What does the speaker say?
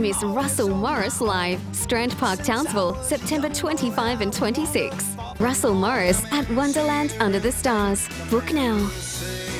miss Russell Morris live. Strand Park, Townsville, September 25 and 26. Russell Morris at Wonderland Under the Stars. Book now.